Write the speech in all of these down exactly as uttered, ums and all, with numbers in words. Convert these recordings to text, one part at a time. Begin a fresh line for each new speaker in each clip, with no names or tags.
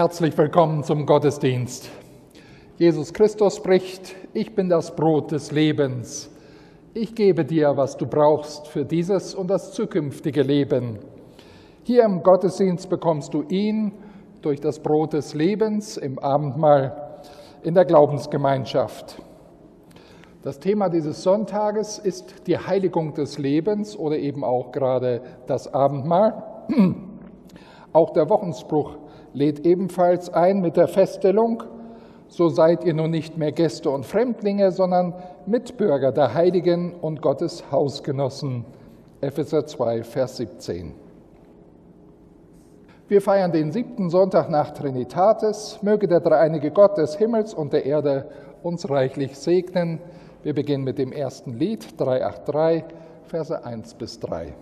Herzlich willkommen zum Gottesdienst. Jesus Christus spricht: Ich bin das Brot des Lebens. Ich gebe dir, was du brauchst für dieses und das zukünftige Leben. Hier im Gottesdienst bekommst du ihn durch das Brot des Lebens im Abendmahl in der Glaubensgemeinschaft. Das Thema dieses Sonntages ist die Heiligung des Lebens oder eben auch gerade das Abendmahl. Auch der Wochenspruch lädt ebenfalls ein mit der Feststellung: So seid ihr nun nicht mehr Gäste und Fremdlinge, sondern Mitbürger der Heiligen und Gottes Hausgenossen. Epheser zwei, Vers siebzehn. Wir feiern den siebten Sonntag nach Trinitatis. Möge der dreieinige Gott des Himmels und der Erde uns reichlich segnen. Wir beginnen mit dem ersten Lied, dreihundertdreiundachtzig, Verse eins bis drei.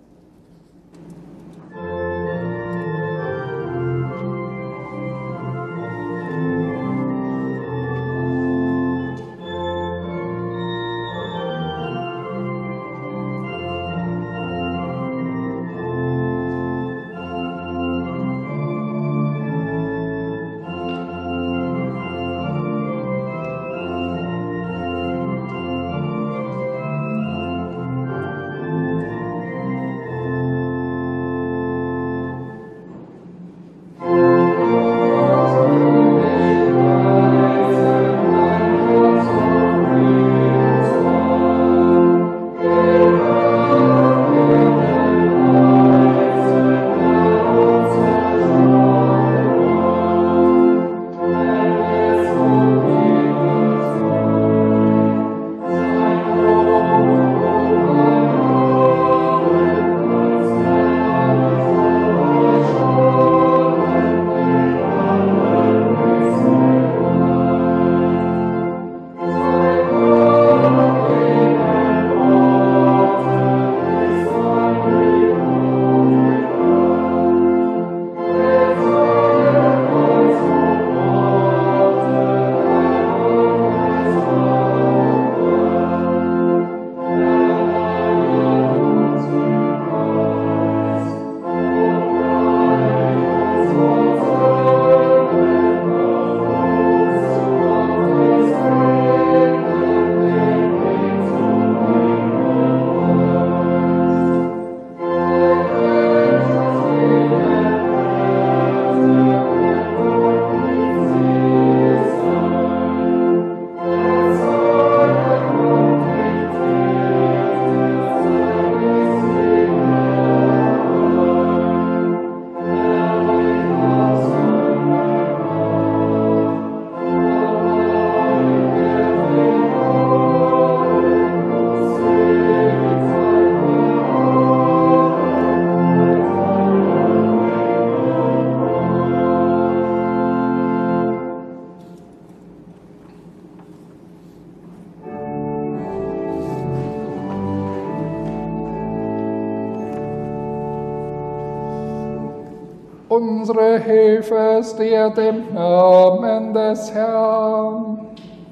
Unsere Hilfe ist dir dem Namen des Herrn.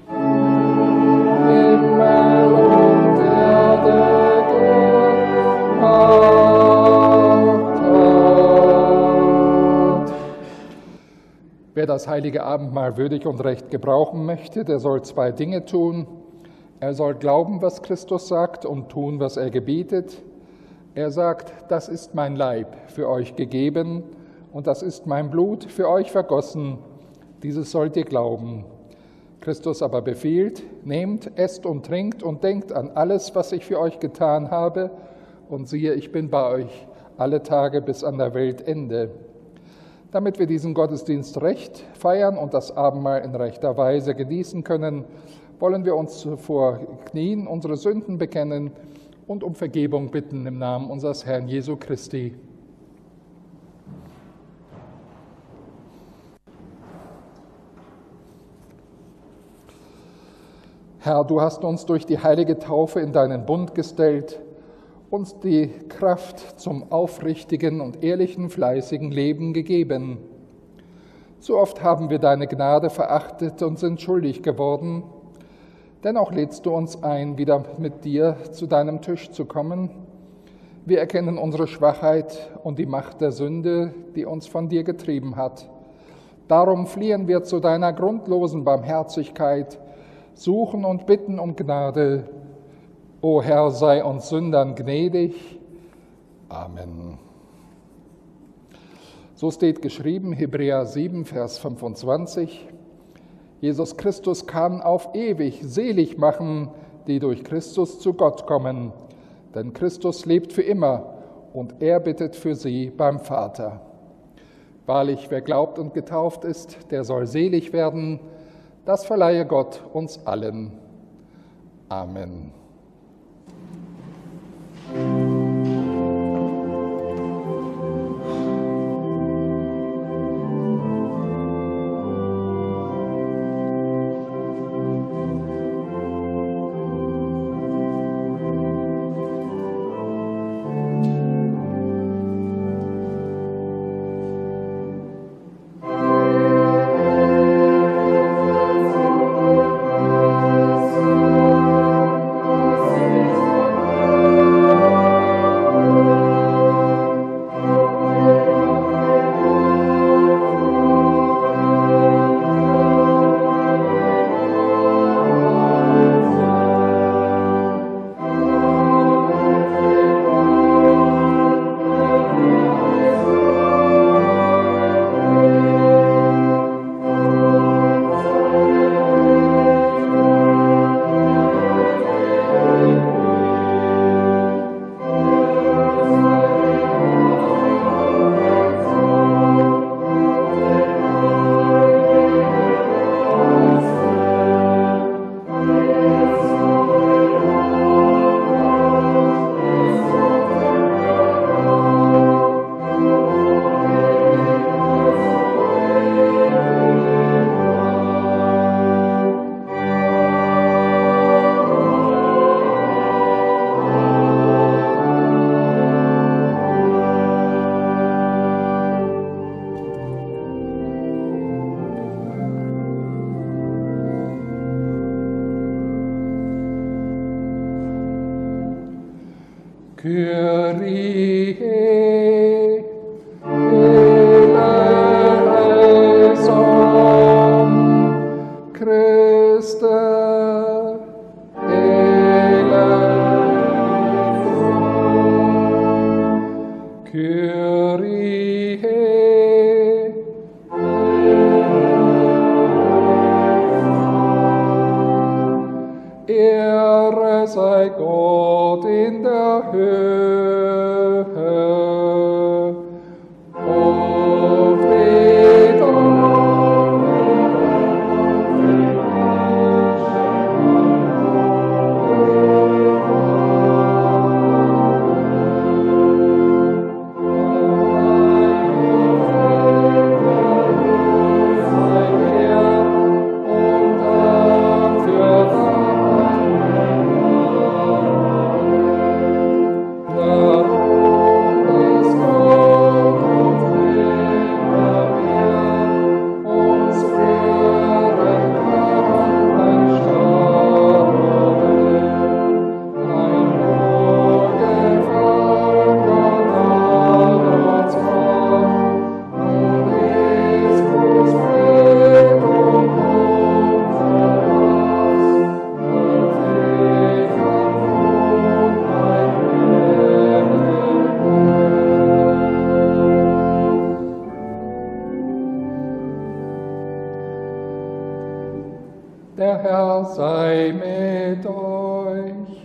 Himmel und Erde gemacht hat. Wer das heilige Abendmahl würdig und recht gebrauchen möchte, der soll zwei Dinge tun. Er soll glauben, was Christus sagt, und tun, was er gebietet. Er sagt: Das ist mein Leib für euch gegeben, und das ist mein Blut für euch vergossen. Dieses sollt ihr glauben. Christus aber befiehlt: Nehmt, esst und trinkt und denkt an alles, was ich für euch getan habe. Und siehe, ich bin bei euch alle Tage bis an der Weltende. Damit wir diesen Gottesdienst recht feiern und das Abendmahl in rechter Weise genießen können, wollen wir uns zuvor knien, unsere Sünden bekennen und um Vergebung bitten im Namen unseres Herrn Jesu Christi. Herr, du hast uns durch die heilige Taufe in deinen Bund gestellt, uns die Kraft zum aufrichtigen und ehrlichen, fleißigen Leben gegeben. So oft haben wir deine Gnade verachtet und sind schuldig geworden. Dennoch lädst du uns ein, wieder mit dir zu deinem Tisch zu kommen. Wir erkennen unsere Schwachheit und die Macht der Sünde, die uns von dir getrieben hat. Darum fliehen wir zu deiner grundlosen Barmherzigkeit, suchen und bitten um Gnade. O Herr, sei uns Sündern gnädig. Amen. So steht geschrieben, Hebräer sieben, Vers fünfundzwanzig. Jesus Christus kann auf ewig selig machen, die durch Christus zu Gott kommen. Denn Christus lebt für immer und er bittet für sie beim Vater. Wahrlich, wer glaubt und getauft ist, der soll selig werden. Das verleihe Gott uns allen. Amen. Kyrie eleison, Christe eleison, Kyrie eleison. Ehre sei Gott in der Höhe und Friede Der Herr sei mit euch.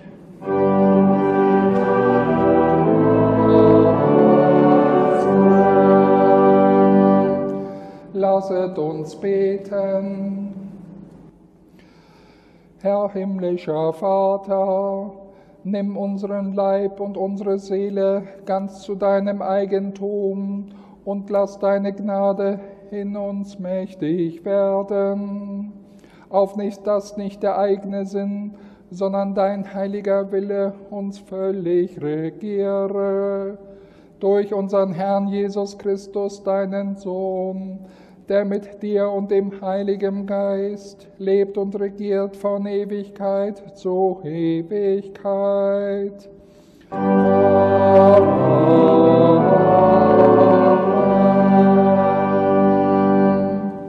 Lasset uns beten. Herr himmlischer Vater, nimm unseren Leib und unsere Seele ganz zu deinem Eigentum und lass deine Gnade in uns mächtig werden. Auf nicht, dass nicht der eigene Sinn, sondern dein heiliger Wille uns völlig regiere. Durch unseren Herrn Jesus Christus, deinen Sohn, der mit dir und dem Heiligen Geist lebt und regiert von Ewigkeit zu Ewigkeit. Amen.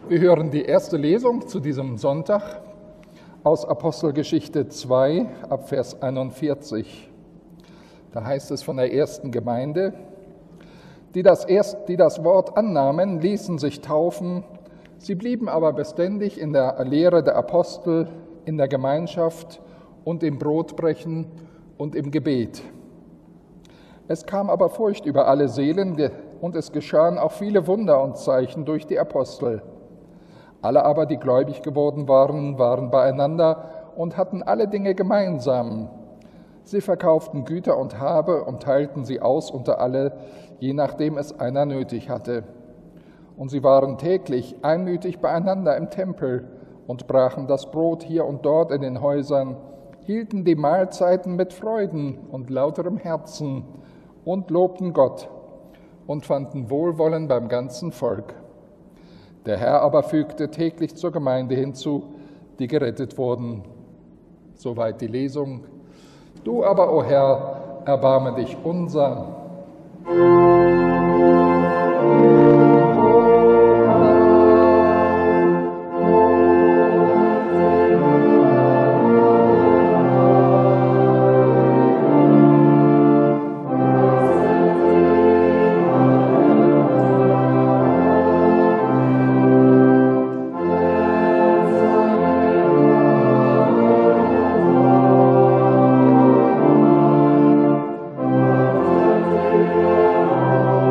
Wir hören die erste Lesung zu diesem Sonntag aus Apostelgeschichte zwei, ab Vers einundvierzig. Da heißt es von der ersten Gemeinde: Die das, erst, die das Wort annahmen, ließen sich taufen, sie blieben aber beständig in der Lehre der Apostel, in der Gemeinschaft und im Brotbrechen und im Gebet. Es kam aber Furcht über alle Seelen, und es geschahen auch viele Wunder und Zeichen durch die Apostel. Alle aber, die gläubig geworden waren, waren beieinander und hatten alle Dinge gemeinsam. Sie verkauften Güter und Habe und teilten sie aus unter alle, je nachdem es einer nötig hatte. Und sie waren täglich einmütig beieinander im Tempel und brachen das Brot hier und dort in den Häusern, hielten die Mahlzeiten mit Freuden und lauterem Herzen und lobten Gott und fanden Wohlwollen beim ganzen Volk. Der Herr aber fügte täglich zur Gemeinde hinzu, die gerettet wurden. Soweit die Lesung. Du aber, o Herr, erbarme dich unser.
Oh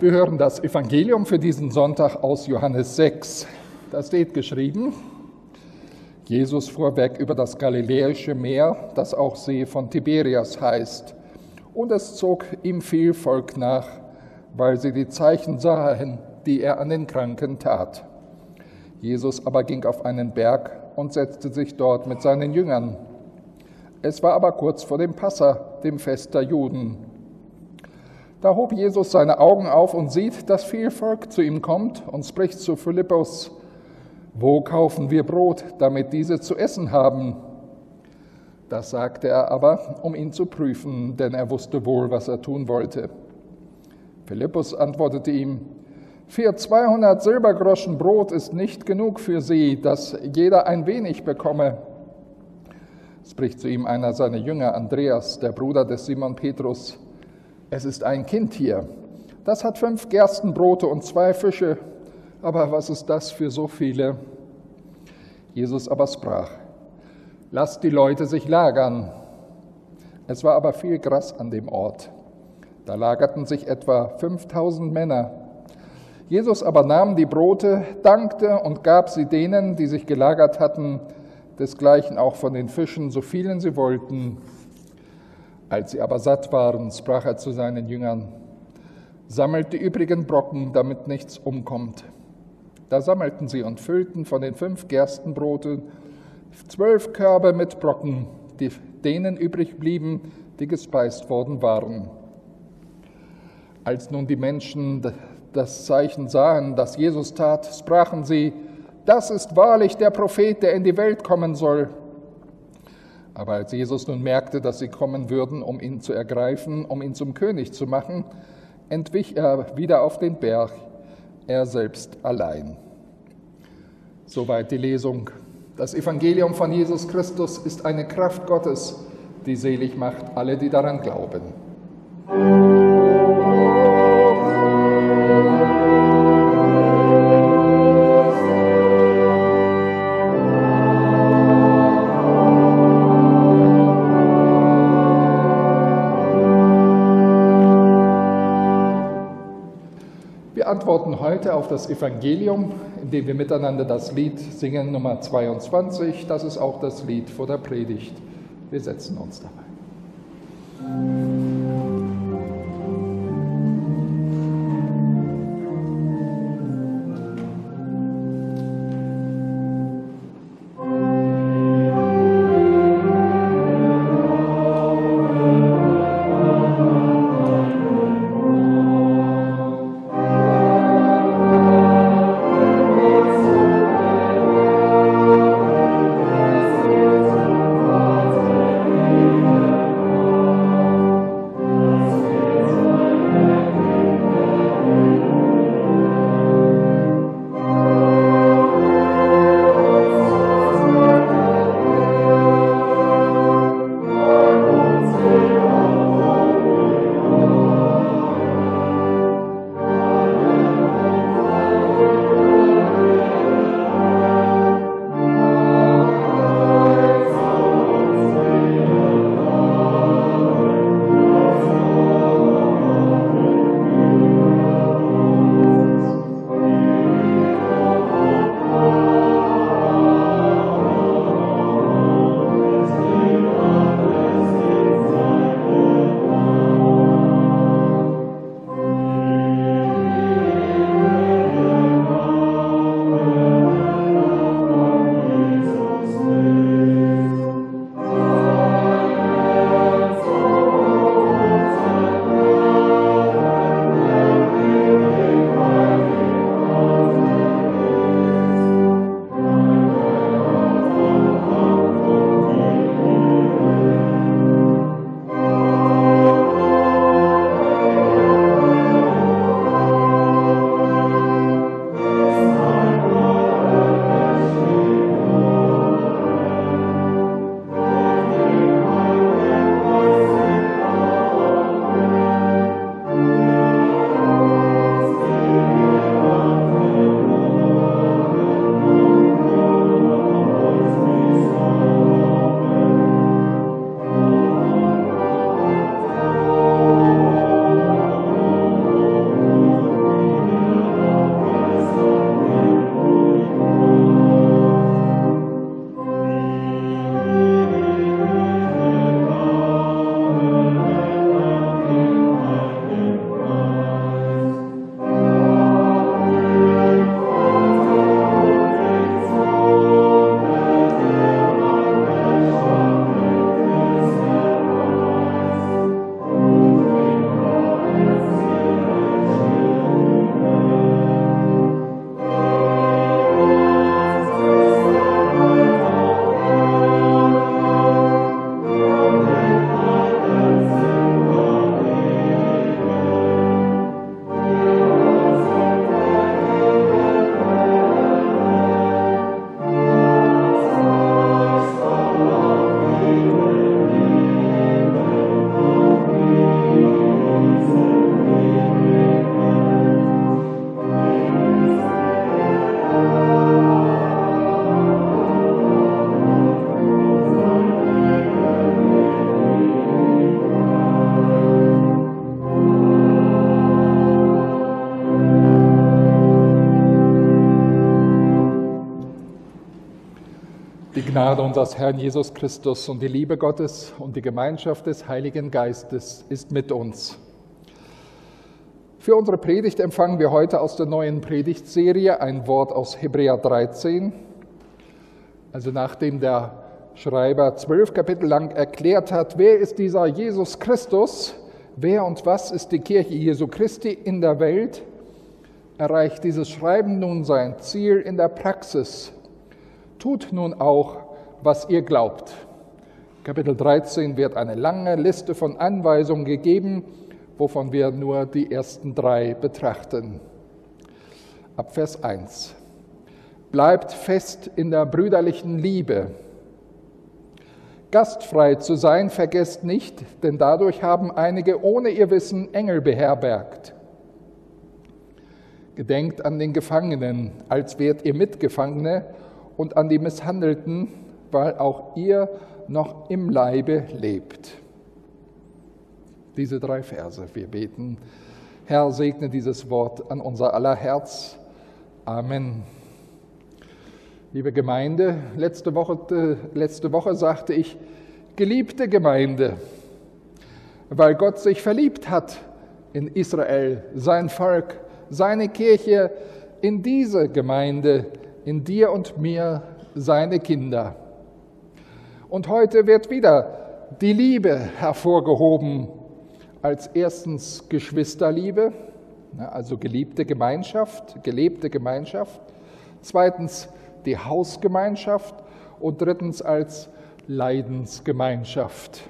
Wir hören das Evangelium für diesen Sonntag aus Johannes sechs. Da steht geschrieben: Jesus fuhr weg über das Galiläische Meer, das auch See von Tiberias heißt. Und es zog ihm viel Volk nach, weil sie die Zeichen sahen, die er an den Kranken tat. Jesus aber ging auf einen Berg und setzte sich dort mit seinen Jüngern. Es war aber kurz vor dem Passa, dem Fest der Juden. Da hob Jesus seine Augen auf und sieht, dass viel Volk zu ihm kommt und spricht zu Philippus: Wo kaufen wir Brot, damit diese zu essen haben? Das sagte er aber, um ihn zu prüfen, denn er wusste wohl, was er tun wollte. Philippus antwortete ihm: Für zweihundert Silbergroschen Brot ist nicht genug für sie, dass jeder ein wenig bekomme. Spricht zu ihm einer seiner Jünger, Andreas, der Bruder des Simon Petrus: Es ist ein Kind hier, das hat fünf Gerstenbrote und zwei Fische, aber was ist das für so viele? Jesus aber sprach: Lasst die Leute sich lagern. Es war aber viel Gras an dem Ort. Da lagerten sich etwa fünftausend Männer. Jesus aber nahm die Brote, dankte und gab sie denen, die sich gelagert hatten, desgleichen auch von den Fischen, so vielen sie wollten. Als sie aber satt waren, sprach er zu seinen Jüngern: Sammelt die übrigen Brocken, damit nichts umkommt. Da sammelten sie und füllten von den fünf Gerstenbroten zwölf Körbe mit Brocken, die denen übrig blieben, die gespeist worden waren. Als nun die Menschen das Zeichen sahen, das Jesus tat, sprachen sie: Das ist wahrlich der Prophet, der in die Welt kommen soll. Aber als Jesus nun merkte, dass sie kommen würden, um ihn zu ergreifen, um ihn zum König zu machen, entwich er wieder auf den Berg, er selbst allein. Soweit die Lesung. Das Evangelium von Jesus Christus ist eine Kraft Gottes, die selig macht alle, die daran glauben. Wir antworten heute auf das Evangelium, indem wir miteinander das Lied singen, Nummer zweiundzwanzig. Das ist auch das Lied vor der Predigt. Wir setzen uns dabei. Die Gnade unseres Herrn Jesus Christus und die Liebe Gottes und die Gemeinschaft des Heiligen Geistes ist mit uns. Für unsere Predigt empfangen wir heute aus der neuen Predigtserie ein Wort aus Hebräer dreizehn. Also nachdem der Schreiber zwölf Kapitel lang erklärt hat, wer ist dieser Jesus Christus, wer und was ist die Kirche Jesu Christi in der Welt, erreicht dieses Schreiben nun sein Ziel in der Praxis. Tut nun auch, was ihr glaubt. Kapitel dreizehn wird eine lange Liste von Anweisungen gegeben, wovon wir nur die ersten drei betrachten. Ab Vers eins. Bleibt fest in der brüderlichen Liebe. Gastfrei zu sein, vergesst nicht, denn dadurch haben einige ohne ihr Wissen Engel beherbergt. Gedenkt an den Gefangenen, als wärt ihr Mitgefangene, und an die Misshandelten, weil auch ihr noch im Leibe lebt. Diese drei Verse, wir beten. Herr, segne dieses Wort an unser aller Herz. Amen. Liebe Gemeinde, letzte Woche, letzte Woche sagte ich, geliebte Gemeinde, weil Gott sich verliebt hat in Israel, sein Volk, seine Kirche, in diese Gemeinde, in dir und mir, seine Kinder. Und heute wird wieder die Liebe hervorgehoben, als erstens Geschwisterliebe, also geliebte Gemeinschaft, gelebte Gemeinschaft, zweitens die Hausgemeinschaft und drittens als Leidensgemeinschaft.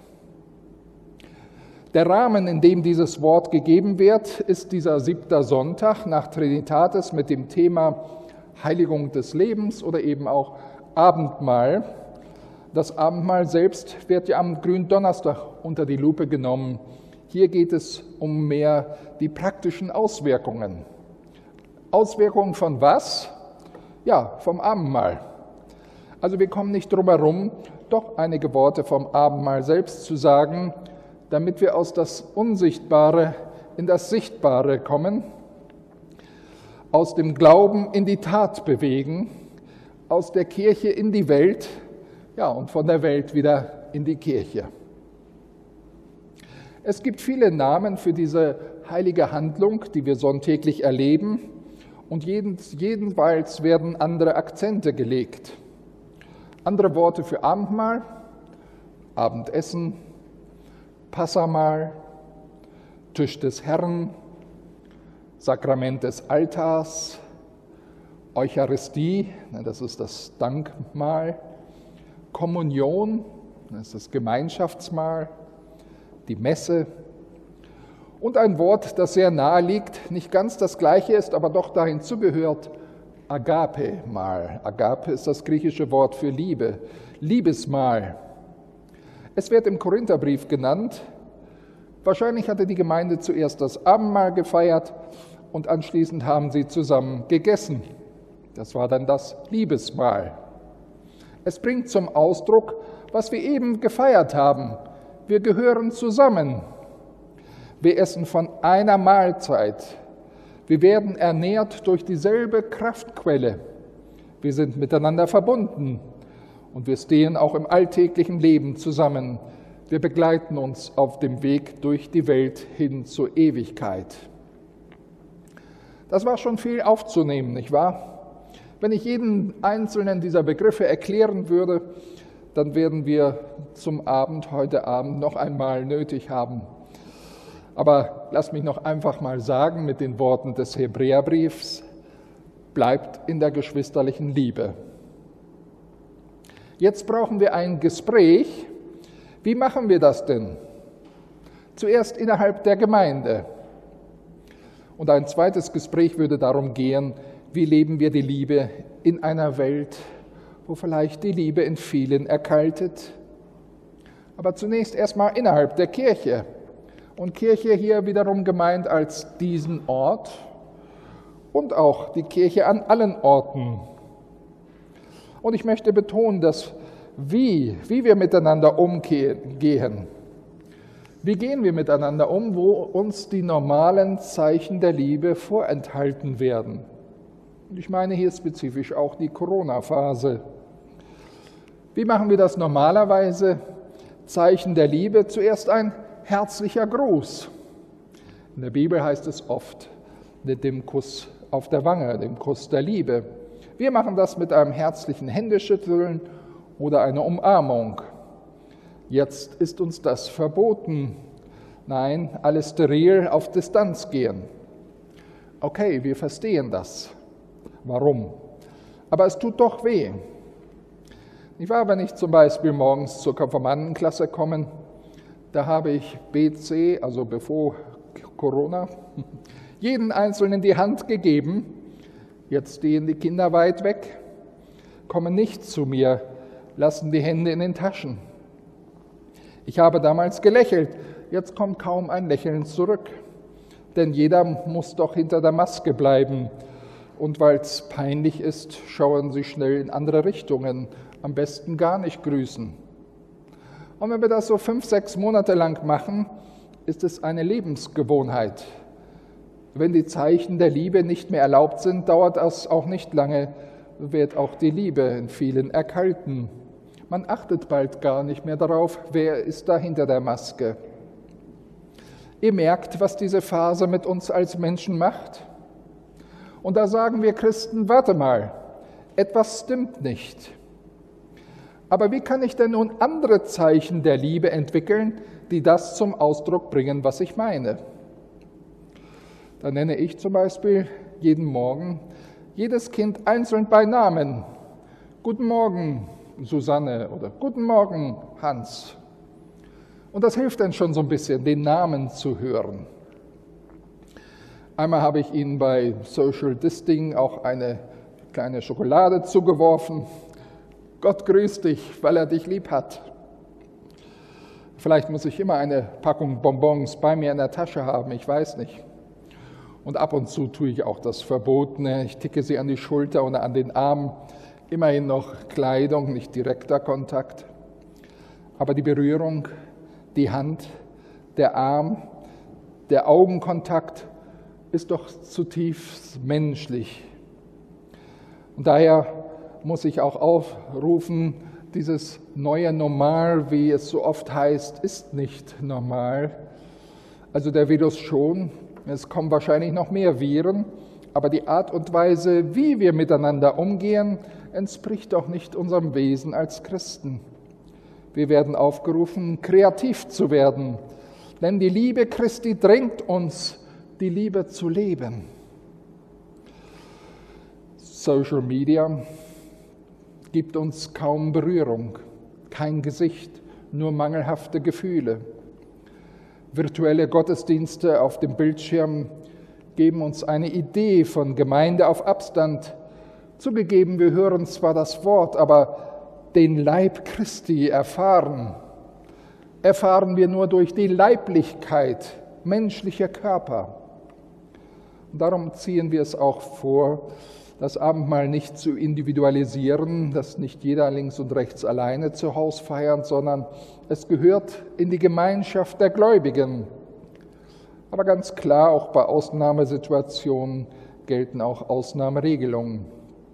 Der Rahmen, in dem dieses Wort gegeben wird, ist dieser siebter Sonntag nach Trinitatis mit dem Thema Heiligung des Lebens oder eben auch Abendmahl. Das Abendmahl selbst wird ja am Gründonnerstag unter die Lupe genommen. Hier geht es um mehr die praktischen Auswirkungen. Auswirkungen von was? Ja, vom Abendmahl. Also wir kommen nicht drum herum, doch einige Worte vom Abendmahl selbst zu sagen, damit wir aus das Unsichtbare in das Sichtbare kommen, aus dem Glauben in die Tat bewegen, aus der Kirche in die Welt, ja, und von der Welt wieder in die Kirche. Es gibt viele Namen für diese heilige Handlung, die wir sonntäglich erleben, und jedenfalls werden andere Akzente gelegt. Andere Worte für Abendmahl, Abendessen, Passahmahl, Tisch des Herrn, Sakrament des Altars, Eucharistie, das ist das Dankmahl, Kommunion, das ist das Gemeinschaftsmahl, die Messe und ein Wort, das sehr nahe liegt, nicht ganz das gleiche ist, aber doch dahin zugehört, Agape-Mahl. Agape ist das griechische Wort für Liebe, Liebesmahl. Es wird im Korintherbrief genannt. Wahrscheinlich hatte die Gemeinde zuerst das Abendmahl gefeiert und anschließend haben sie zusammen gegessen. Das war dann das Liebesmahl. Es bringt zum Ausdruck, was wir eben gefeiert haben. Wir gehören zusammen. Wir essen von einer Mahlzeit. Wir werden ernährt durch dieselbe Kraftquelle. Wir sind miteinander verbunden und wir stehen auch im alltäglichen Leben zusammen. Wir begleiten uns auf dem Weg durch die Welt hin zur Ewigkeit. Das war schon viel aufzunehmen, nicht wahr? Wenn ich jeden einzelnen dieser Begriffe erklären würde, dann werden wir zum Abend heute Abend noch einmal nötig haben. Aber lass mich noch einfach mal sagen mit den Worten des Hebräerbriefs, bleibt in der geschwisterlichen Liebe. Jetzt brauchen wir ein Gespräch. Wie machen wir das denn? Zuerst innerhalb der Gemeinde. Und ein zweites Gespräch würde darum gehen, wie leben wir die Liebe in einer Welt, wo vielleicht die Liebe in vielen erkaltet. Aber zunächst erstmal innerhalb der Kirche. Und Kirche hier wiederum gemeint als diesen Ort und auch die Kirche an allen Orten. Und ich möchte betonen, dass wie, wie wir miteinander umgehen. Wie gehen wir miteinander um, wo uns die normalen Zeichen der Liebe vorenthalten werden? Und ich meine hier spezifisch auch die Corona-Phase. Wie machen wir das normalerweise? Zeichen der Liebe, zuerst ein herzlicher Gruß. In der Bibel heißt es oft mit dem Kuss auf der Wange, dem Kuss der Liebe. Wir machen das mit einem herzlichen Händeschütteln oder einer Umarmung. Jetzt ist uns das verboten. Nein, alles steril, auf Distanz gehen. Okay, wir verstehen das. Warum? Aber es tut doch weh. Ich war, wenn ich zum Beispiel morgens zur Konfirmandenklasse komme, da habe ich B C, also bevor Corona, jeden Einzelnen die Hand gegeben. Jetzt stehen die Kinder weit weg, kommen nicht zu mir, lassen die Hände in den Taschen. Ich habe damals gelächelt, jetzt kommt kaum ein Lächeln zurück. Denn jeder muss doch hinter der Maske bleiben. Und weil es peinlich ist, schauen sie schnell in andere Richtungen, am besten gar nicht grüßen. Und wenn wir das so fünf, sechs Monate lang machen, ist es eine Lebensgewohnheit. Wenn die Zeichen der Liebe nicht mehr erlaubt sind, dauert das auch nicht lange, wird auch die Liebe in vielen erkalten. Man achtet bald gar nicht mehr darauf, wer ist da hinter der Maske. Ihr merkt, was diese Phase mit uns als Menschen macht. Und da sagen wir Christen, warte mal, etwas stimmt nicht. Aber wie kann ich denn nun andere Zeichen der Liebe entwickeln, die das zum Ausdruck bringen, was ich meine? Da nenne ich zum Beispiel jeden Morgen jedes Kind einzeln bei Namen. Guten Morgen, Susanne, oder Guten Morgen, Hans. Und das hilft dann schon so ein bisschen, den Namen zu hören. Einmal habe ich ihnen bei Social Distancing auch eine kleine Schokolade zugeworfen. Gott grüßt dich, weil er dich lieb hat. Vielleicht muss ich immer eine Packung Bonbons bei mir in der Tasche haben, ich weiß nicht. Und ab und zu tue ich auch das Verbotene. Ich ticke sie an die Schulter oder an den Arm. Immerhin noch Kleidung, nicht direkter Kontakt. Aber die Berührung, die Hand, der Arm, der Augenkontakt ist doch zutiefst menschlich. Und daher muss ich auch aufrufen, dieses neue Normal, wie es so oft heißt, ist nicht normal. Also der Virus schon, es kommen wahrscheinlich noch mehr Viren, aber die Art und Weise, wie wir miteinander umgehen, entspricht doch nicht unserem Wesen als Christen. Wir werden aufgerufen, kreativ zu werden, denn die Liebe Christi drängt uns, die Liebe zu leben. Social Media gibt uns kaum Berührung, kein Gesicht, nur mangelhafte Gefühle. Virtuelle Gottesdienste auf dem Bildschirm geben uns eine Idee von Gemeinde auf Abstand. Zugegeben, wir hören zwar das Wort, aber den Leib Christi erfahren, erfahren wir nur durch die Leiblichkeit menschlicher Körper. Und darum ziehen wir es auch vor, das Abendmahl nicht zu individualisieren, das nicht jeder links und rechts alleine zu Hause feiert, sondern es gehört in die Gemeinschaft der Gläubigen. Aber ganz klar, auch bei Ausnahmesituationen gelten auch Ausnahmeregelungen.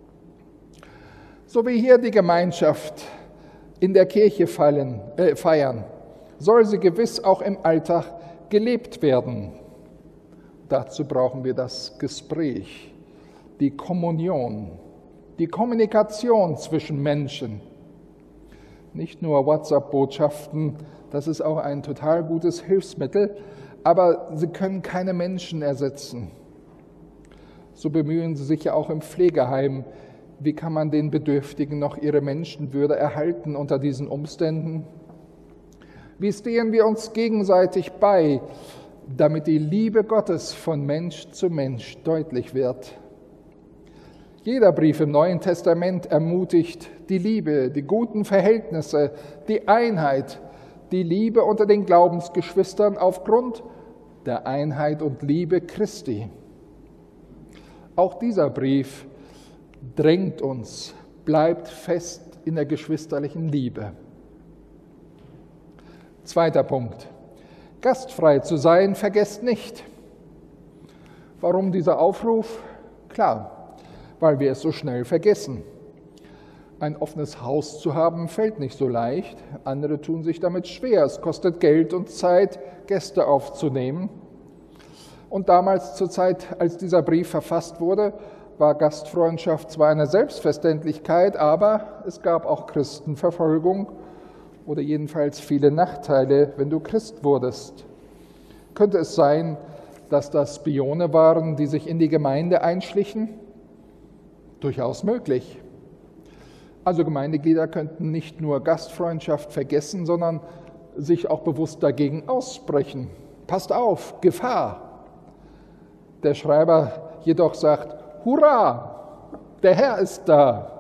So wie hier die Gemeinschaft in der Kirche fallen, äh, feiern, soll sie gewiss auch im Alltag gelebt werden. Dazu brauchen wir das Gespräch, die Kommunion, die Kommunikation zwischen Menschen. Nicht nur WhatsApp-Botschaften, das ist auch ein total gutes Hilfsmittel, aber sie können keine Menschen ersetzen. So bemühen sie sich ja auch im Pflegeheim. Wie kann man den Bedürftigen noch ihre Menschenwürde erhalten unter diesen Umständen? Wie stehen wir uns gegenseitig bei, damit die Liebe Gottes von Mensch zu Mensch deutlich wird? Jeder Brief im Neuen Testament ermutigt die Liebe, die guten Verhältnisse, die Einheit, die Liebe unter den Glaubensgeschwistern aufgrund der Einheit und Liebe Christi. Auch dieser Brief drängt uns, bleibt fest in der geschwisterlichen Liebe. Zweiter Punkt. Gastfrei zu sein, vergesst nicht. Warum dieser Aufruf? Klar, weil wir es so schnell vergessen. Ein offenes Haus zu haben, fällt nicht so leicht. Andere tun sich damit schwer. Es kostet Geld und Zeit, Gäste aufzunehmen. Und damals zur Zeit, als dieser Brief verfasst wurde, war Gastfreundschaft zwar eine Selbstverständlichkeit, aber es gab auch Christenverfolgung oder jedenfalls viele Nachteile, wenn du Christ wurdest. Könnte es sein, dass das Spione waren, die sich in die Gemeinde einschlichen? Durchaus möglich. Also Gemeindeglieder könnten nicht nur Gastfreundschaft vergessen, sondern sich auch bewusst dagegen aussprechen. Passt auf, Gefahr! Der Schreiber jedoch sagt, Hurra, der Herr ist da!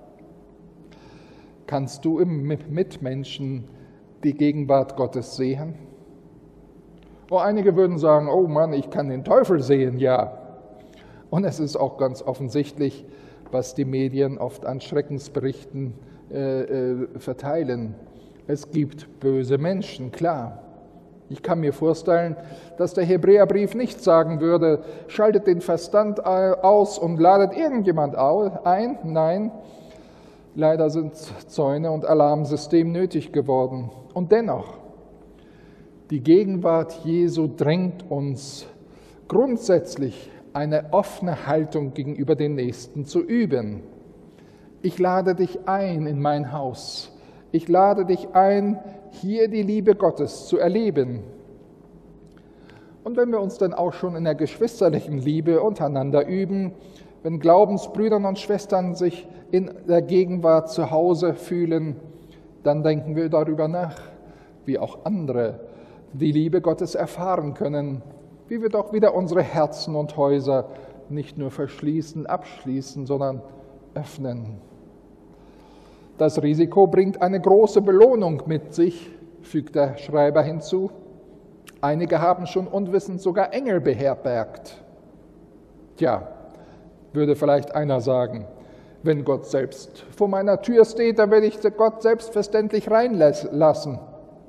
Kannst du im Mitmenschen die Gegenwart Gottes sehen? Oh, einige würden sagen, oh Mann, ich kann den Teufel sehen, ja. Und es ist auch ganz offensichtlich, was die Medien oft an Schreckensberichten äh, äh, verteilen. Es gibt böse Menschen, klar. Ich kann mir vorstellen, dass der Hebräerbrief nicht sagen würde, schaltet den Verstand aus und ladet irgendjemand ein. Nein, leider sind Zäune und Alarmsystem nötig geworden. Und dennoch, die Gegenwart Jesu drängt uns grundsätzlich eine offene Haltung gegenüber den Nächsten zu üben. Ich lade dich ein in mein Haus. Ich lade dich ein, hier die Liebe Gottes zu erleben. Und wenn wir uns dann auch schon in der geschwisterlichen Liebe untereinander üben, wenn Glaubensbrüder und Schwestern sich in der Gegenwart zu Hause fühlen, dann denken wir darüber nach, wie auch andere die Liebe Gottes erfahren können, wie wir doch wieder unsere Herzen und Häuser nicht nur verschließen, abschließen, sondern öffnen. Das Risiko bringt eine große Belohnung mit sich, fügt der Schreiber hinzu. Einige haben schon unwissend sogar Engel beherbergt. Tja, würde vielleicht einer sagen, wenn Gott selbst vor meiner Tür steht, dann werde ich Gott selbstverständlich reinlassen.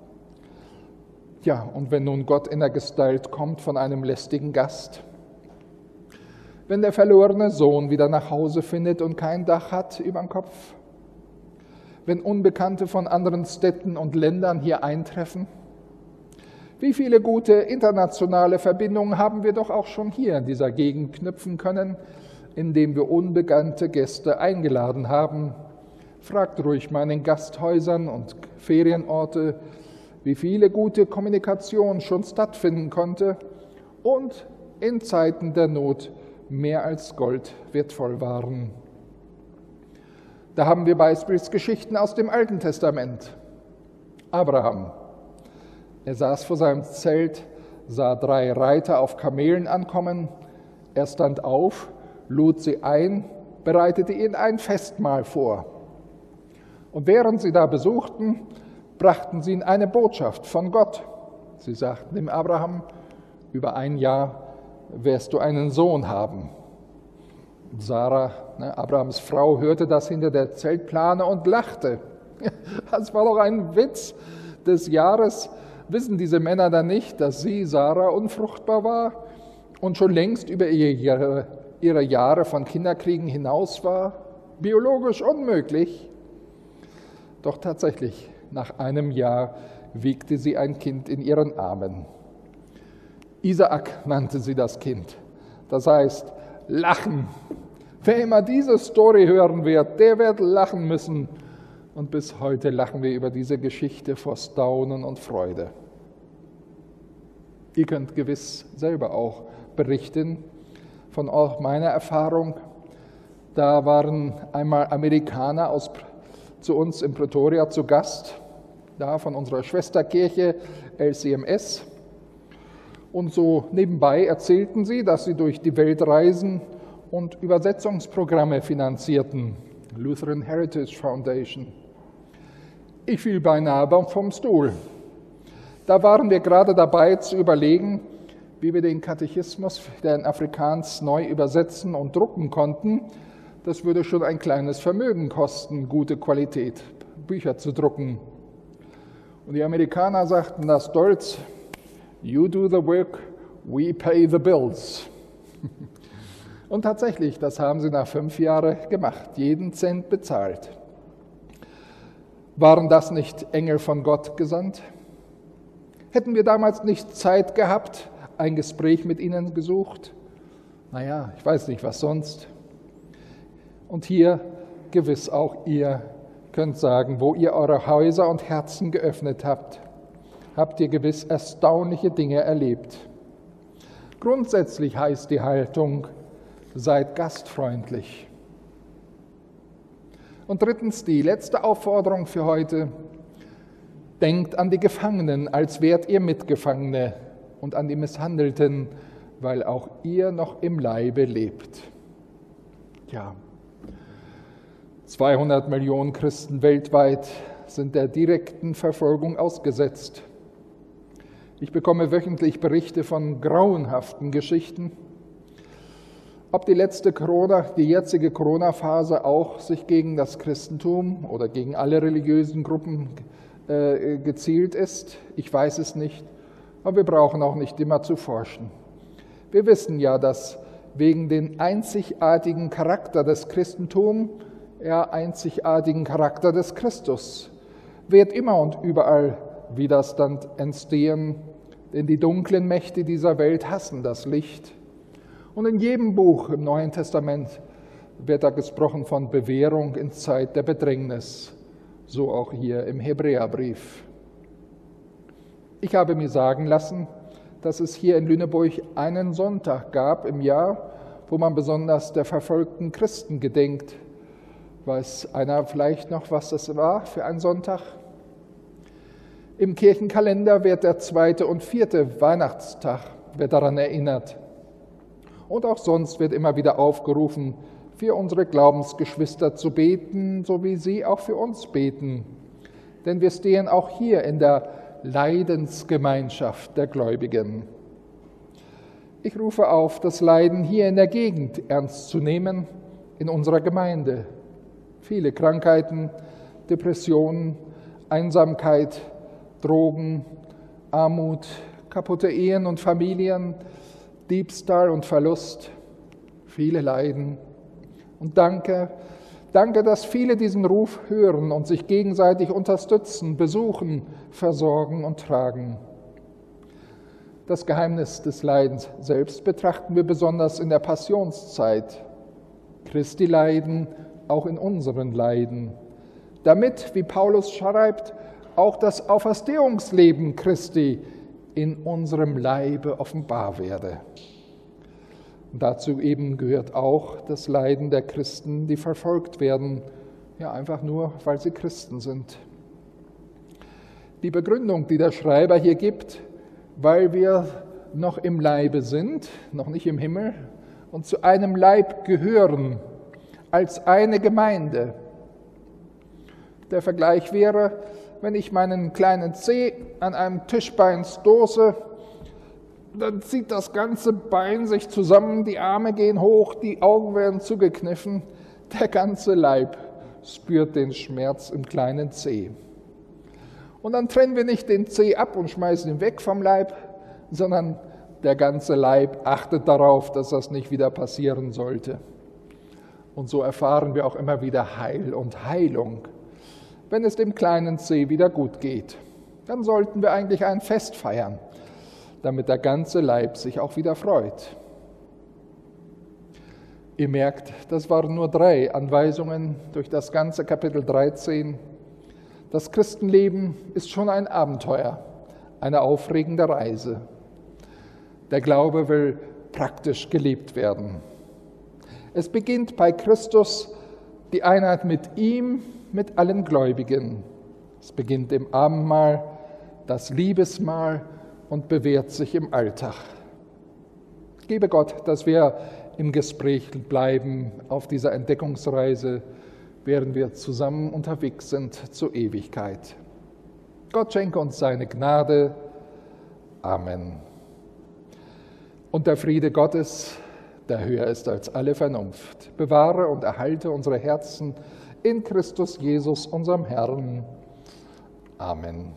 Ja, und wenn nun Gott in der Gestalt kommt von einem lästigen Gast? Wenn der verlorene Sohn wieder nach Hause findet und kein Dach hat über dem Kopf? Wenn Unbekannte von anderen Städten und Ländern hier eintreffen? Wie viele gute internationale Verbindungen haben wir doch auch schon hier in dieser Gegend knüpfen können, indem wir unbekannte Gäste eingeladen haben? Fragt ruhig mal in den Gasthäusern und Ferienorte, wie viele gute Kommunikation schon stattfinden konnte und in Zeiten der Not mehr als Gold wertvoll waren. Da haben wir Beispielsgeschichten aus dem Alten Testament. Abraham, er saß vor seinem Zelt, sah drei Reiter auf Kamelen ankommen, er stand auf, lud sie ein, bereitete ihnen ein Festmahl vor. Und während sie da besuchten, brachten sie ihm eine Botschaft von Gott. Sie sagten dem Abraham, über ein Jahr wirst du einen Sohn haben. Sarah, ne, Abrahams Frau, hörte das hinter der Zeltplane und lachte. Das war doch ein Witz des Jahres. Wissen diese Männer dann nicht, dass sie, Sarah, unfruchtbar war und schon längst über ihre, ihre Jahre von Kinderkriegen hinaus war? Biologisch unmöglich. Doch tatsächlich, nach einem Jahr wiegte sie ein Kind in ihren Armen. Isaak nannte sie das Kind. Das heißt, lachen. Wer immer diese Story hören wird, der wird lachen müssen. Und bis heute lachen wir über diese Geschichte vor Staunen und Freude. Ihr könnt gewiss selber auch berichten von auch meiner Erfahrung. Da waren einmal Amerikaner aus, zu uns in Pretoria zu Gast, da von unserer Schwesterkirche L C M S. Und so nebenbei erzählten sie, dass sie durch die Welt reisen und Übersetzungsprogramme finanzierten. Lutheran Heritage Foundation. Ich fiel beinahe vom Stuhl. Da waren wir gerade dabei zu überlegen, wie wir den Katechismus, der in Afrikaans, neu übersetzen und drucken konnten. Das würde schon ein kleines Vermögen kosten, gute Qualität, Bücher zu drucken. Und die Amerikaner sagten da stolz, "You do the work, we pay the bills." Und tatsächlich, das haben sie nach fünf Jahren gemacht, jeden Cent bezahlt. Waren das nicht Engel von Gott gesandt? Hätten wir damals nicht Zeit gehabt, ein Gespräch mit ihnen gesucht? Naja, ich weiß nicht, was sonst. Und hier gewiss auch ihr könnt sagen, wo ihr eure Häuser und Herzen geöffnet habt, habt ihr gewiss erstaunliche Dinge erlebt. Grundsätzlich heißt die Haltung, seid gastfreundlich. Und drittens, die letzte Aufforderung für heute, denkt an die Gefangenen, als wärt ihr Mitgefangene, und an die Misshandelten, weil auch ihr noch im Leibe lebt. Ja, zweihundert Millionen Christen weltweit sind der direkten Verfolgung ausgesetzt. Ich bekomme wöchentlich Berichte von grauenhaften Geschichten. Ob die letzte Corona, die jetzige Corona-Phase auch sich gegen das Christentum oder gegen alle religiösen Gruppen äh, gezielt ist, ich weiß es nicht, aber wir brauchen auch nicht immer zu forschen. Wir wissen ja, dass wegen dem einzigartigen Charakter des Christentums, ja einzigartigen Charakter des Christus, wird immer und überall Widerstand entstehen, denn die dunklen Mächte dieser Welt hassen das Licht. Und in jedem Buch im Neuen Testament wird da gesprochen von Bewährung in Zeit der Bedrängnis, so auch hier im Hebräerbrief. Ich habe mir sagen lassen, dass es hier in Lüneburg einen Sonntag gab im Jahr, wo man besonders der verfolgten Christen gedenkt. Weiß einer vielleicht noch, was das war für ein Sonntag? Im Kirchenkalender wird der zweite und vierte Weihnachtstag wird daran erinnert. Und auch sonst wird immer wieder aufgerufen, für unsere Glaubensgeschwister zu beten, so wie sie auch für uns beten. Denn wir stehen auch hier in der Leidensgemeinschaft der Gläubigen. Ich rufe auf, das Leiden hier in der Gegend ernst zu nehmen, in unserer Gemeinde. Viele Krankheiten, Depressionen, Einsamkeit, Drogen, Armut, kaputte Ehen und Familien, Diebstahl und Verlust, viele Leiden. Und danke, danke, dass viele diesen Ruf hören und sich gegenseitig unterstützen, besuchen, versorgen und tragen. Das Geheimnis des Leidens selbst betrachten wir besonders in der Passionszeit. Christi Leiden auch in unseren Leiden, damit, wie Paulus schreibt, auch das Auferstehungsleben Christi in unserem Leibe offenbar werde. Und dazu eben gehört auch das Leiden der Christen, die verfolgt werden, ja einfach nur, weil sie Christen sind. Die Begründung, die der Schreiber hier gibt, weil wir noch im Leibe sind, noch nicht im Himmel, und zu einem Leib gehören, als eine Gemeinde. Der Vergleich wäre, wenn ich meinen kleinen Zeh an einem Tischbein stoße, dann zieht das ganze Bein sich zusammen, die Arme gehen hoch, die Augen werden zugekniffen, der ganze Leib spürt den Schmerz im kleinen Zeh. Und dann trennen wir nicht den Zeh ab und schmeißen ihn weg vom Leib, sondern der ganze Leib achtet darauf, dass das nicht wieder passieren sollte. Und so erfahren wir auch immer wieder Heil und Heilung, wenn es dem kleinen Zeh wieder gut geht. Dann sollten wir eigentlich ein Fest feiern, damit der ganze Leib sich auch wieder freut. Ihr merkt, das waren nur drei Anweisungen durch das ganze Kapitel dreizehn. Das Christenleben ist schon ein Abenteuer, eine aufregende Reise. Der Glaube will praktisch gelebt werden. Es beginnt bei Christus die Einheit mit ihm, mit allen Gläubigen. Es beginnt im Abendmahl, das Liebesmahl und bewährt sich im Alltag. Gebe Gott, dass wir im Gespräch bleiben auf dieser Entdeckungsreise, während wir zusammen unterwegs sind zur Ewigkeit. Gott schenke uns seine Gnade. Amen. Und der Friede Gottes, der höher ist als alle Vernunft, bewahre und erhalte unsere Herzen in Christus Jesus, unserem Herrn. Amen.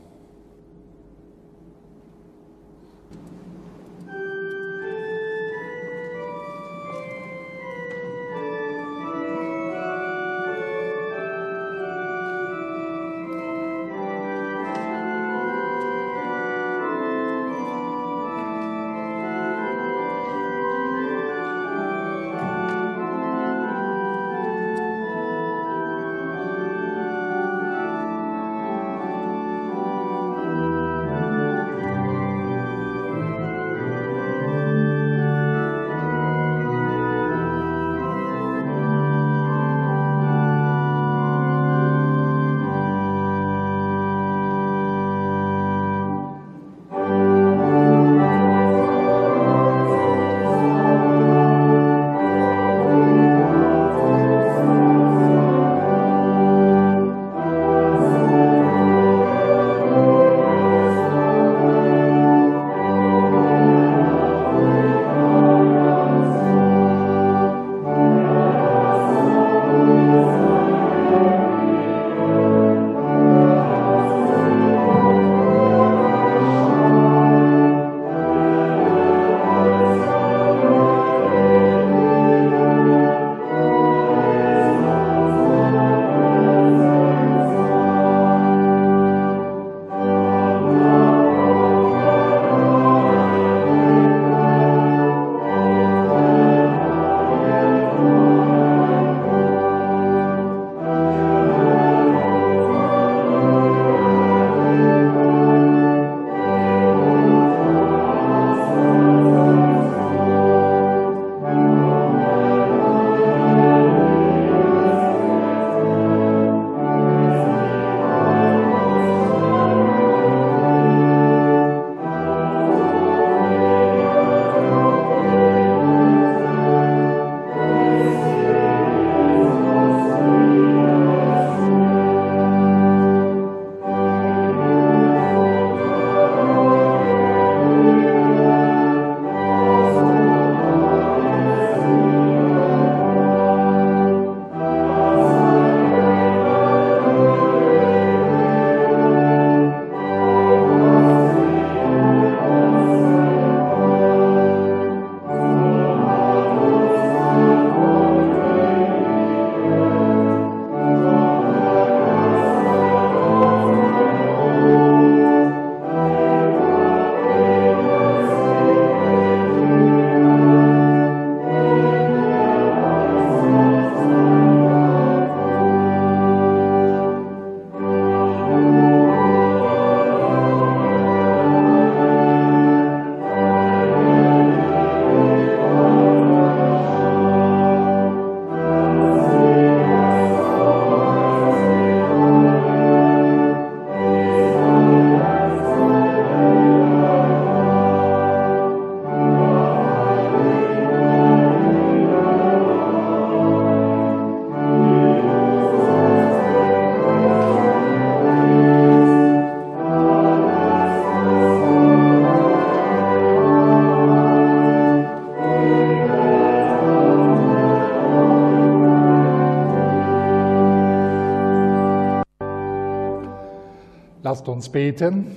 Lasst uns beten.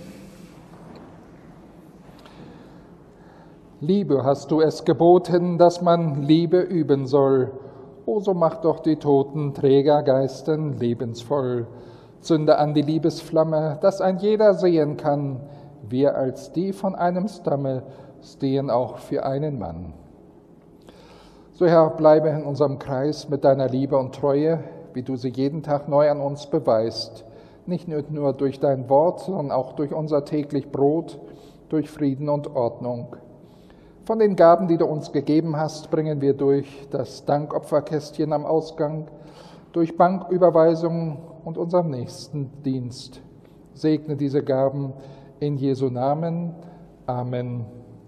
Liebe hast du es geboten, dass man Liebe üben soll. O so mach doch die toten Trägergeisten lebensvoll. Zünde an die Liebesflamme, dass ein jeder sehen kann, wir als die von einem Stamme stehen auch für einen Mann. So Herr, bleibe in unserem Kreis mit deiner Liebe und Treue, wie du sie jeden Tag neu an uns beweist. Nicht nur durch dein Wort, sondern auch durch unser täglich Brot, durch Frieden und Ordnung. Von den Gaben, die du uns gegeben hast, bringen wir durch das Dankopferkästchen am Ausgang, durch Banküberweisungen und unseren nächsten Dienst. Segne diese Gaben in Jesu Namen. Amen.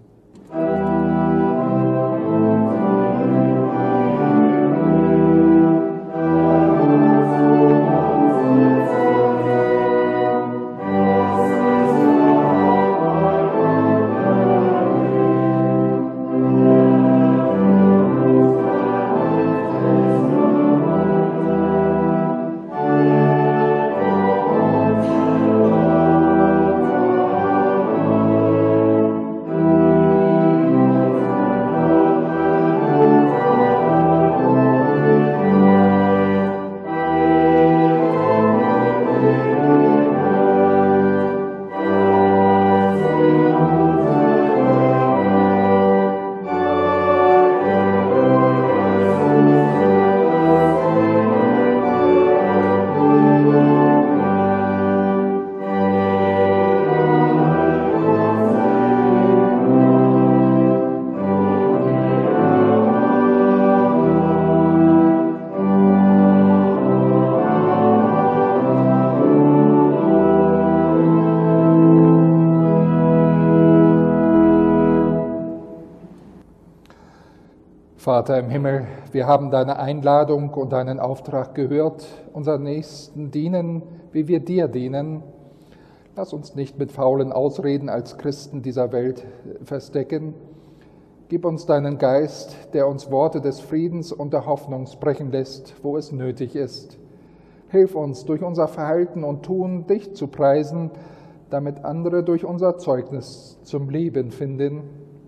Vater im Himmel, wir haben deine Einladung und deinen Auftrag gehört, unseren Nächsten dienen, wie wir dir dienen. Lass uns nicht mit faulen Ausreden als Christen dieser Welt verstecken. Gib uns deinen Geist, der uns Worte des Friedens und der Hoffnung sprechen lässt, wo es nötig ist. Hilf uns, durch unser Verhalten und Tun dich zu preisen, damit andere durch unser Zeugnis zum Leben finden.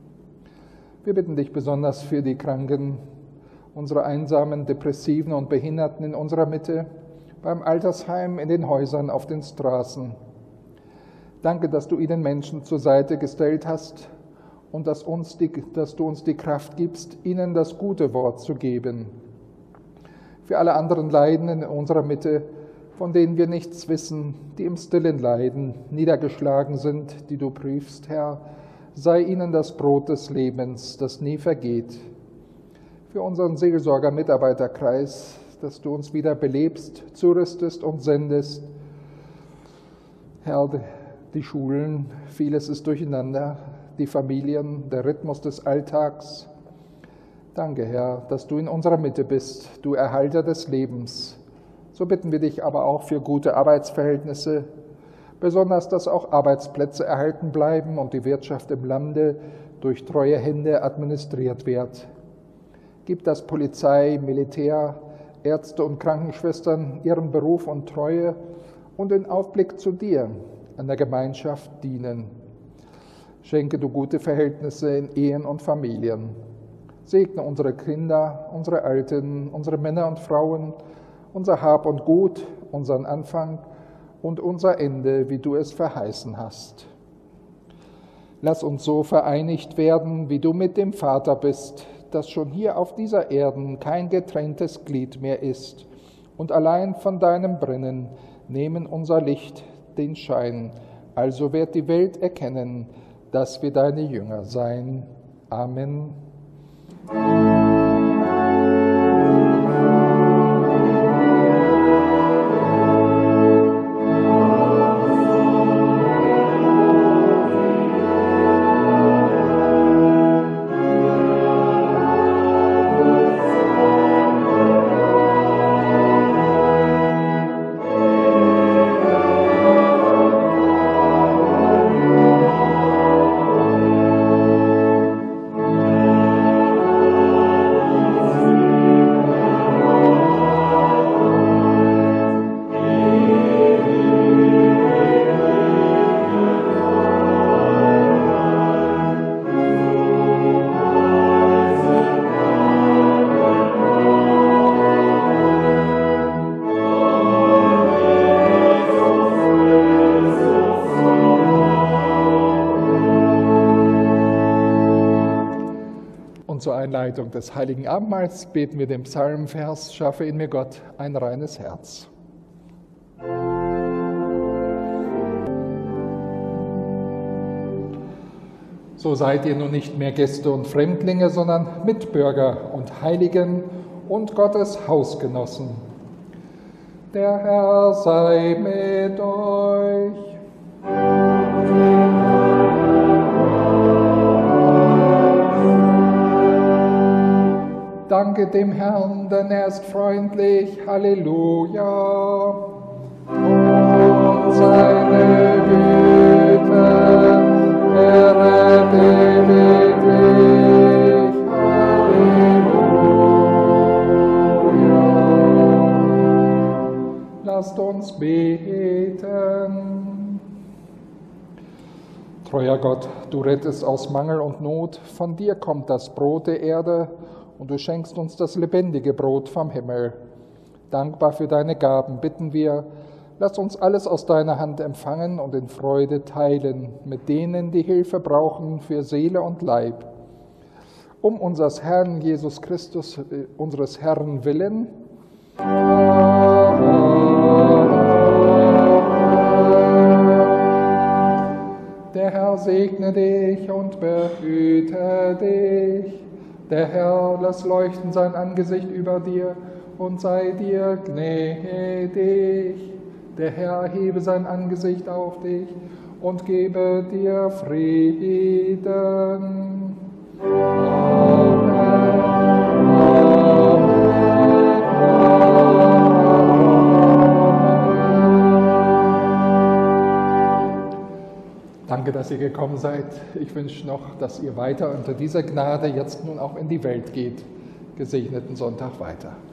Wir bitten dich besonders für die Kranken, unsere einsamen, Depressiven und Behinderten in unserer Mitte, beim Altersheim, in den Häusern, auf den Straßen. Danke, dass du ihnen Menschen zur Seite gestellt hast und dass, uns die, dass du uns die Kraft gibst, ihnen das gute Wort zu geben. Für alle anderen Leidenden in unserer Mitte, von denen wir nichts wissen, die im Stillen leiden, niedergeschlagen sind, die du prüfst, Herr, sei ihnen das Brot des Lebens, das nie vergeht. Für unseren Seelsorger-Mitarbeiterkreis, dass du uns wieder belebst, zurüstest und sendest. Herr, die Schulen, vieles ist durcheinander, die Familien, der Rhythmus des Alltags. Danke, Herr, dass du in unserer Mitte bist, du Erhalter des Lebens. So bitten wir dich aber auch für gute Arbeitsverhältnisse, besonders, dass auch Arbeitsplätze erhalten bleiben und die Wirtschaft im Lande durch treue Hände administriert wird. Gib, dass Polizei, Militär, Ärzte und Krankenschwestern ihren Beruf und Treue und den Aufblick zu dir an der Gemeinschaft dienen. Schenke du gute Verhältnisse in Ehen und Familien. Segne unsere Kinder, unsere Alten, unsere Männer und Frauen, unser Hab und Gut, unseren Anfang und unser Ende, wie du es verheißen hast. Lass uns so vereinigt werden, wie du mit dem Vater bist, dass schon hier auf dieser Erden kein getrenntes Glied mehr ist, und allein von deinem Brennen nehmen unser Licht den Schein. Also wird die Welt erkennen, dass wir deine Jünger seien. Amen. Einleitung des Heiligen Abendmahls beten wir den Psalmvers, schaffe in mir Gott ein reines Herz. So seid ihr nun nicht mehr Gäste und Fremdlinge, sondern Mitbürger und Heiligen und Gottes Hausgenossen. Der Herr sei mit euch. Danket dem Herrn, denn er ist freundlich. Halleluja. Und seine Güte währet ewiglich. Halleluja. Lasst uns beten. Treuer Gott, du rettest aus Mangel und Not. Von dir kommt das Brot der Erde. Und du schenkst uns das lebendige Brot vom Himmel. Dankbar für deine Gaben bitten wir, lass uns alles aus deiner Hand empfangen und in Freude teilen mit denen, die Hilfe brauchen für Seele und Leib. Um unseres Herrn Jesus Christus, äh, unseres Herrn willen. Der Herr segne dich und behüte dich. Der Herr lass leuchten sein Angesicht über dir und sei dir gnädig. Der Herr hebe sein Angesicht auf dich und gebe dir Frieden. Amen. Danke, dass ihr gekommen seid. Ich wünsche noch, dass ihr weiter unter dieser Gnade jetzt nun auch in die Welt geht. Gesegneten Sonntag weiter.